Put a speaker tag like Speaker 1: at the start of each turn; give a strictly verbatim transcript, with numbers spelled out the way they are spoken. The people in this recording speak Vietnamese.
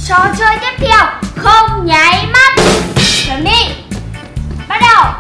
Speaker 1: Trò chơi tiếp theo không nháy mắt. Chuẩn bị bắt đầu.